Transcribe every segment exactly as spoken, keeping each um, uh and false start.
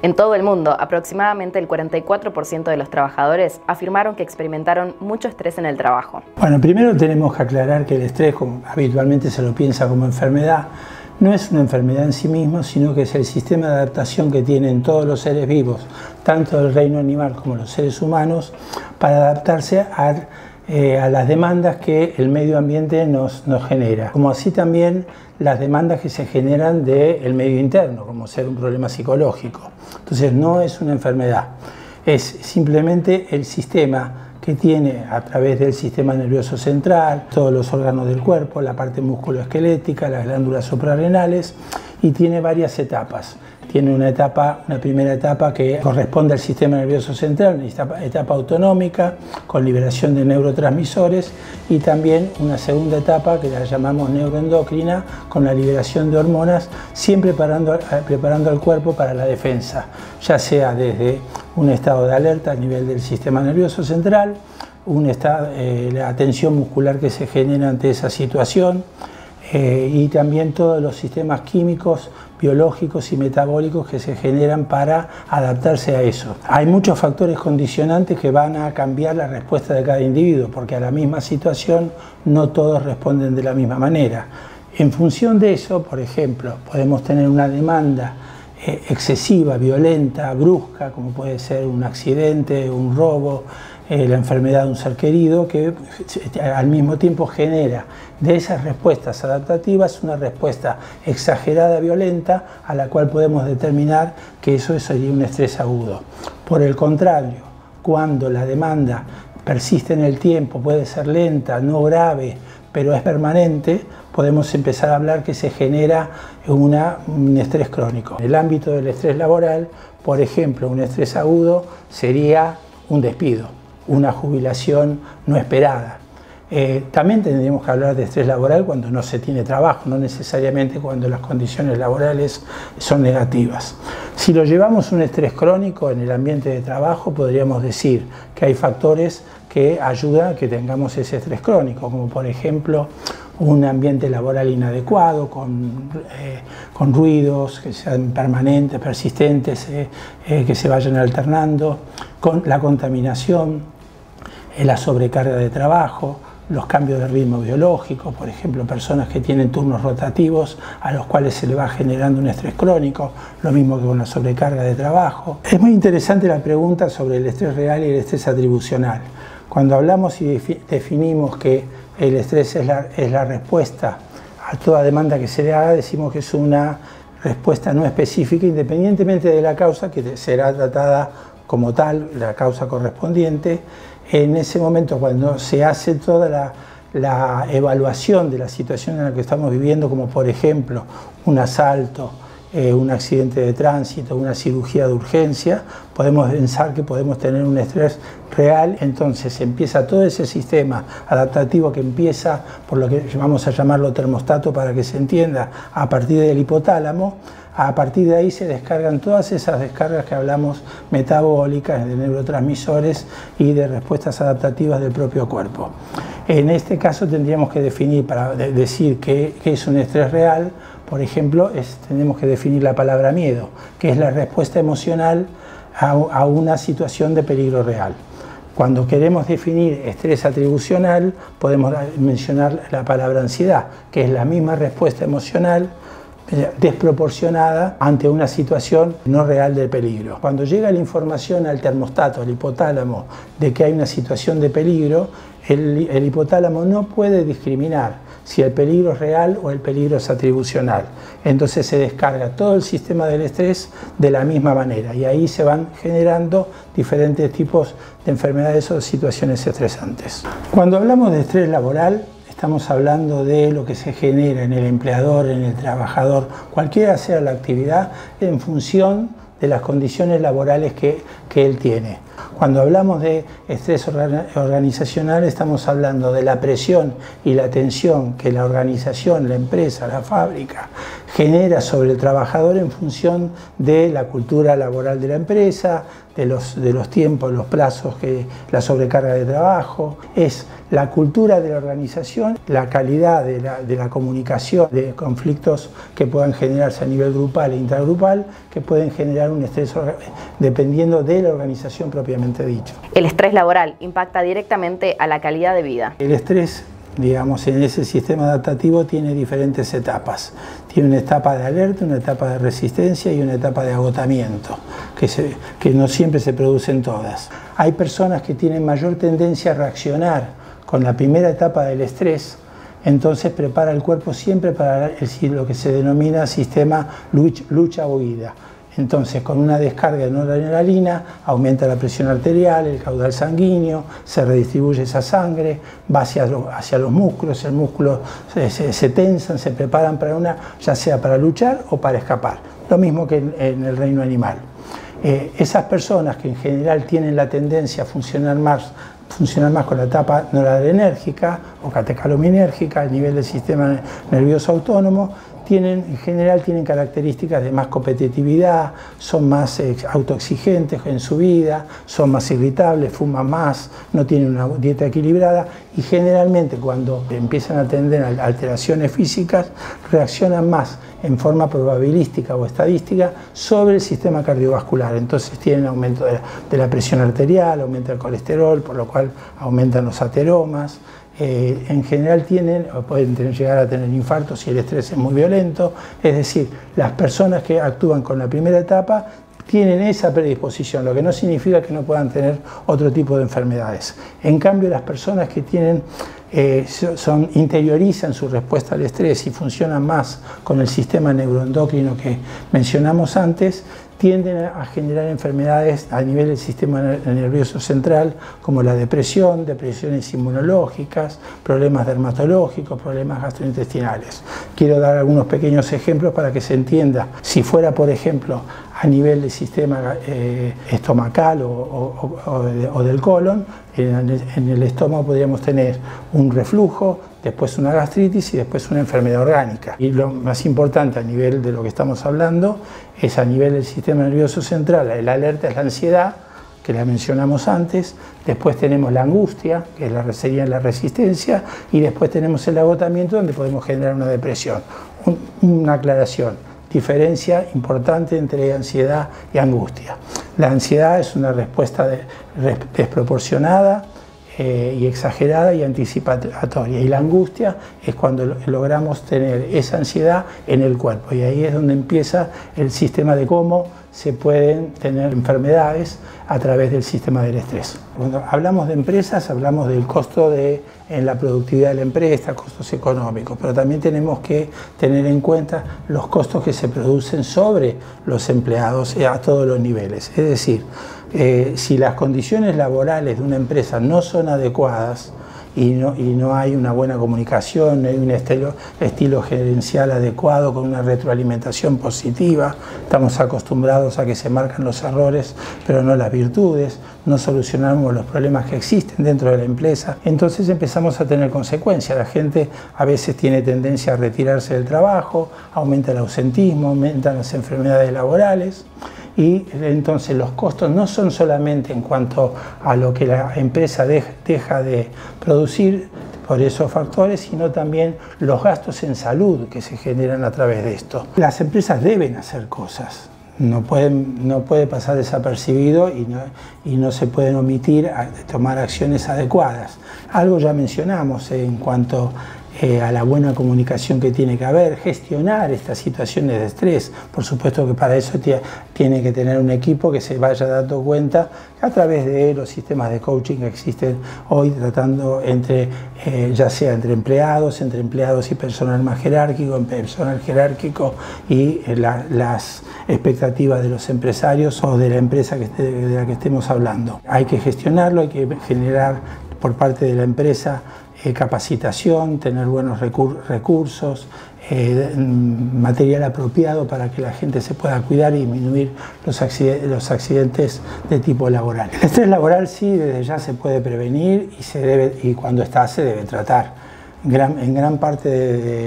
En todo el mundo, aproximadamente el cuarenta y cuatro por ciento de los trabajadores afirmaron que experimentaron mucho estrés en el trabajo. Bueno, primero tenemos que aclarar que el estrés, como habitualmente se lo piensa como enfermedad, no es una enfermedad en sí mismo, sino que es el sistema de adaptación que tienen todos los seres vivos, tanto del reino animal como los seres humanos, para adaptarse a, eh, a las demandas que el medio ambiente nos, nos genera, como así también las demandas que se generan del medio interno, como ser un problema psicológico. Entonces no es una enfermedad, es simplemente el sistema que tiene a través del sistema nervioso central, todos los órganos del cuerpo, la parte musculoesquelética, las glándulas suprarrenales, y tiene varias etapas. Tiene una etapa, una primera etapa que corresponde al sistema nervioso central, una etapa, etapa autonómica con liberación de neurotransmisores, y también una segunda etapa que la llamamos neuroendocrina con la liberación de hormonas, siempre preparando, preparando al cuerpo para la defensa, ya sea desde un estado de alerta a nivel del sistema nervioso central, un estado, eh, la tensión muscular que se genera ante esa situación, eh, y también todos los sistemas químicos, biológicos y metabólicos que se generan para adaptarse a eso. Hay muchos factores condicionantes que van a cambiar la respuesta de cada individuo, porque a la misma situación no todos responden de la misma manera. En función de eso, por ejemplo, podemos tener una demanda eh, excesiva, violenta, brusca, como puede ser un accidente, un robo, eh, la enfermedad de un ser querido, que al mismo tiempo genera de esas respuestas adaptativas una respuesta exagerada, violenta, a la cual podemos determinar que eso sería un estrés agudo. Por el contrario, cuando la demanda persiste en el tiempo, puede ser lenta, no grave, pero es permanente, podemos empezar a hablar que se genera una, un estrés crónico. En el ámbito del estrés laboral, por ejemplo, un estrés agudo sería un despido, una jubilación no esperada. Eh, también tendríamos que hablar de estrés laboral cuando no se tiene trabajo, no necesariamente cuando las condiciones laborales son negativas. Si lo llevamos a un estrés crónico en el ambiente de trabajo, podríamos decir que hay factores que ayudan a que tengamos ese estrés crónico, como por ejemplo un ambiente laboral inadecuado, con, eh, con ruidos que sean permanentes, persistentes, eh, eh, que se vayan alternando, con la contaminación, eh, la sobrecarga de trabajo, los cambios de ritmo biológico, por ejemplo, personas que tienen turnos rotativos a los cuales se le va generando un estrés crónico, lo mismo que con la sobrecarga de trabajo. Es muy interesante la pregunta sobre el estrés real y el estrés atribucional. Cuando hablamos y definimos que el estrés es la, es la respuesta a toda demanda que se le haga, decimos que es una respuesta no específica, independientemente de la causa, que será tratada como tal, la causa correspondiente. En ese momento, cuando se hace toda la, la evaluación de la situación en la que estamos viviendo, como por ejemplo un asalto, eh, un accidente de tránsito, una cirugía de urgencia, podemos pensar que podemos tener un estrés real. Entonces empieza todo ese sistema adaptativo que empieza por lo que vamos a llamarlo termostato para que se entienda, a partir del hipotálamo. A partir de ahí se descargan todas esas descargas que hablamos metabólicas, de neurotransmisores y de respuestas adaptativas del propio cuerpo. En este caso tendríamos que definir, para decir qué es un estrés real, por ejemplo, es, tenemos que definir la palabra miedo, que es la respuesta emocional a, a una situación de peligro real. Cuando queremos definir estrés atribucional, podemos mencionar la palabra ansiedad, que es la misma respuesta emocional desproporcionada ante una situación no real de peligro. Cuando llega la información al termostato, al hipotálamo, de que hay una situación de peligro, el, el hipotálamo no puede discriminar si el peligro es real o el peligro es atribucional. Entonces se descarga todo el sistema del estrés de la misma manera y ahí se van generando diferentes tipos de enfermedades o situaciones estresantes. Cuando hablamos de estrés laboral, estamos hablando de lo que se genera en el empleador, en el trabajador, cualquiera sea la actividad, en función de las condiciones laborales que, que él tiene. Cuando hablamos de estrés organizacional, estamos hablando de la presión y la tensión que la organización, la empresa, la fábrica genera sobre el trabajador en función de la cultura laboral de la empresa, de los, de los tiempos, los plazos, que, la sobrecarga de trabajo. Es la cultura de la organización, la calidad de la, de la comunicación, de conflictos que puedan generarse a nivel grupal e intragrupal, que pueden generar un estrés dependiendo de la organización propiamente dicho. El estrés laboral impacta directamente a la calidad de vida. El estrés, digamos, en ese sistema adaptativo tiene diferentes etapas. Tiene una etapa de alerta, una etapa de resistencia y una etapa de agotamiento, que, se, que no siempre se producen todas. Hay personas que tienen mayor tendencia a reaccionar con la primera etapa del estrés, entonces prepara el cuerpo siempre para el, lo que se denomina sistema lucha-huida. Entonces, con una descarga de noradrenalina, aumenta la presión arterial, el caudal sanguíneo, se redistribuye esa sangre, va hacia, lo, hacia los músculos, el músculo se, se, se tensan, se preparan para una, ya sea para luchar o para escapar. Lo mismo que en, en el reino animal. Eh, esas personas que en general tienen la tendencia a funcionar más, funcionar más con la etapa noradrenérgica o catecalominérgica a nivel del sistema nervioso autónomo, Tienen, en general tienen características de más competitividad, son más eh, autoexigentes en su vida, son más irritables, fuman más, no tienen una dieta equilibrada y generalmente cuando empiezan a tener alteraciones físicas reaccionan más en forma probabilística o estadística sobre el sistema cardiovascular. Entonces tienen aumento de la, de la presión arterial, aumenta el colesterol, por lo cual aumentan los ateromas. Eh, en general tienen o pueden tener, llegar a tener infartos si el estrés es muy violento, es decir, las personas que actúan con la primera etapa tienen esa predisposición, lo que no significa que no puedan tener otro tipo de enfermedades. En cambio, las personas que tienen, eh, son, interiorizan su respuesta al estrés y funcionan más con el sistema neuroendocrino que mencionamos antes, tienden a generar enfermedades a nivel del sistema nervioso central, como la depresión, depresiones inmunológicas, problemas dermatológicos, problemas gastrointestinales. Quiero dar algunos pequeños ejemplos para que se entienda. Si fuera, por ejemplo, a nivel del sistema eh, estomacal o, o, o, de, o del colon, en el, en el estómago podríamos tener un reflujo, después una gastritis y después una enfermedad orgánica. Y lo más importante a nivel de lo que estamos hablando es a nivel del sistema nervioso central. El alerta es la ansiedad, que la mencionamos antes, después tenemos la angustia, que es la, sería la resistencia, y después tenemos el agotamiento, donde podemos generar una depresión. Un, una aclaración, diferencia importante entre ansiedad y angustia. La ansiedad es una respuesta de, res, desproporcionada, Eh, y exagerada y anticipatoria, y la angustia es cuando logramos tener esa ansiedad en el cuerpo, y ahí es donde empieza el sistema de cómo se pueden tener enfermedades a través del sistema del estrés. Cuando hablamos de empresas hablamos del costo de, en la productividad de la empresa, costos económicos, pero también tenemos que tener en cuenta los costos que se producen sobre los empleados a todos los niveles, es decir, Eh, si las condiciones laborales de una empresa no son adecuadas y no, y no hay una buena comunicación, no hay un estilo, estilo gerencial adecuado con una retroalimentación positiva, estamos acostumbrados a que se marcan los errores pero no las virtudes, no solucionamos los problemas que existen dentro de la empresa, entonces empezamos a tener consecuencias. La gente a veces tiene tendencia a retirarse del trabajo, aumenta el ausentismo, aumentan las enfermedades laborales. Y entonces los costos no son solamente en cuanto a lo que la empresa deja de producir por esos factores, sino también los gastos en salud que se generan a través de esto. Las empresas deben hacer cosas, no, pueden, no puede pasar desapercibido y no, y no se pueden omitir a tomar acciones adecuadas. Algo ya mencionamos en cuanto Eh, a la buena comunicación que tiene que haber, gestionar estas situaciones de estrés. Por supuesto que para eso tiene que tener un equipo que se vaya dando cuenta a través de los sistemas de coaching que existen hoy, tratando entre, eh, ya sea entre empleados, entre empleados y personal más jerárquico, personal jerárquico y eh, la, las expectativas de los empresarios o de la empresa que, de la que estemos hablando. Hay que gestionarlo, hay que generar por parte de la empresa Eh, capacitación, tener buenos recur recursos, eh, material apropiado para que la gente se pueda cuidar y disminuir los, accidentes, los accidentes de tipo laboral. El estrés laboral sí, desde ya se puede prevenir y, se debe, y cuando está se debe tratar. Gran, en gran parte de, de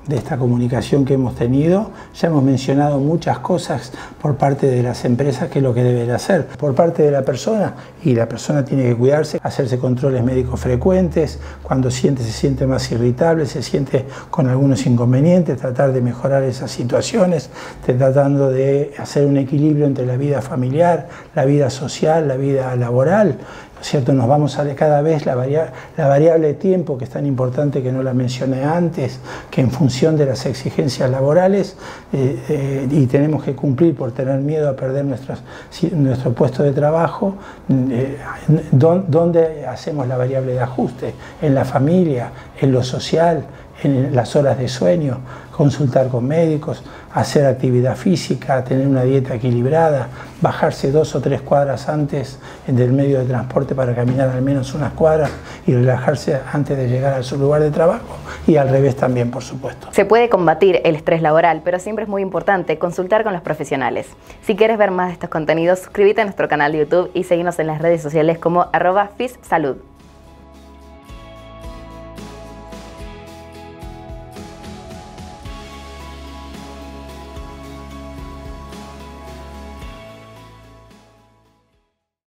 de esta comunicación que hemos tenido. Ya hemos mencionado muchas cosas por parte de las empresas que es lo que deben hacer. Por parte de la persona, y la persona tiene que cuidarse, hacerse controles médicos frecuentes, cuando siente, se siente más irritable, se siente con algunos inconvenientes, tratar de mejorar esas situaciones, tratando de hacer un equilibrio entre la vida familiar, la vida social, la vida laboral. ¿Cierto? Nos vamos a cada vez la, varia, la variable de tiempo, que es tan importante que no la mencioné antes, que en función de las exigencias laborales eh, eh, y tenemos que cumplir por tener miedo a perder nuestros, nuestro puesto de trabajo, eh, ¿dónde hacemos la variable de ajuste? En la familia, en lo social, en las horas de sueño, consultar con médicos, hacer actividad física, tener una dieta equilibrada, bajarse dos o tres cuadras antes del medio de transporte para caminar al menos unas cuadras y relajarse antes de llegar a su lugar de trabajo, y al revés también, por supuesto. Se puede combatir el estrés laboral, pero siempre es muy importante consultar con los profesionales. Si quieres ver más de estos contenidos, suscríbete a nuestro canal de YouTube y seguinos en las redes sociales como arroba fissalud.